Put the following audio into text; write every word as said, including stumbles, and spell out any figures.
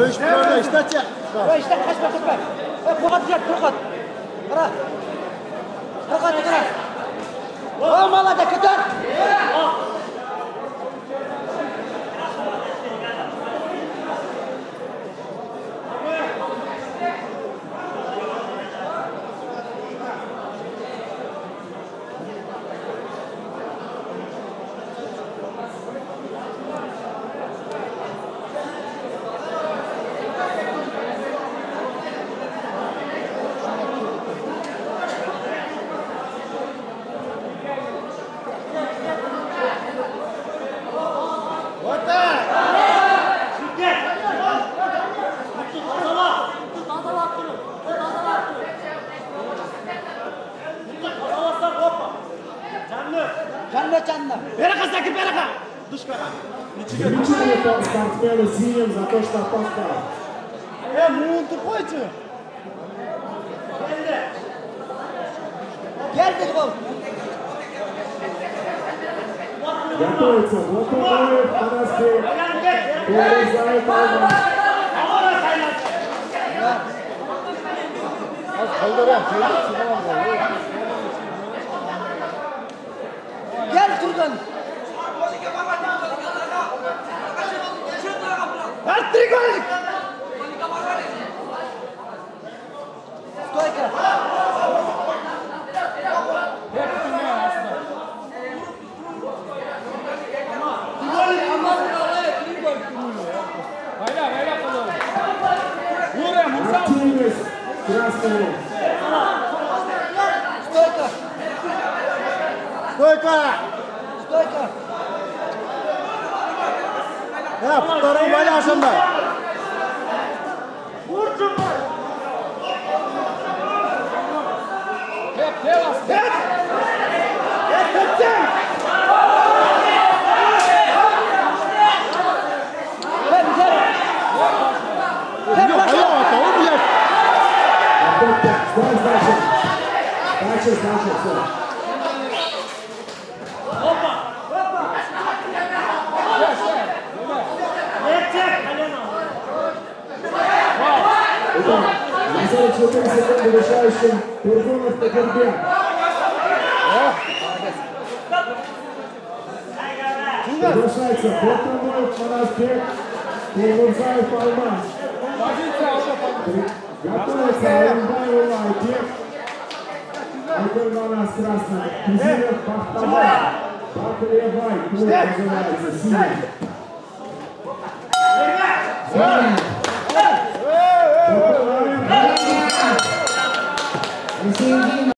Dövüş programı işte çek. İşte kaçma kaçma. Kurat gel kurat. Kara. Kurat kara. Olmalı da kötü. Canlı canlı. Берега, Саки, берега! Душка! Замечание спортсмену синим за то, что опоздал. Э, ну тупой-то! Geldi gol. Готовится Блатоноев, Панасбек. Урезает Алма. Gel Turgan. Три гола! Стойка. Активность красного. Стойка. Стойка! Стойка. Ya putlarını baylasın da. Hep, hep, hep! Hep, hep, hep! Gel gel. Yok, hayır, tamam mı ya? Опять сдай сдача. Сдача, сдача, все. Итак, на сорок четыре секунды решающим Тургунов Тагирбек. Приглашается Блатоноев, Панасбек, Кулмурзаев, Алмаз. Готовится Алимбаева, Айбек. Айбек Манас красный. Кизилев, Бахтабай. Бакалиевай, клуб называется синий. Синий.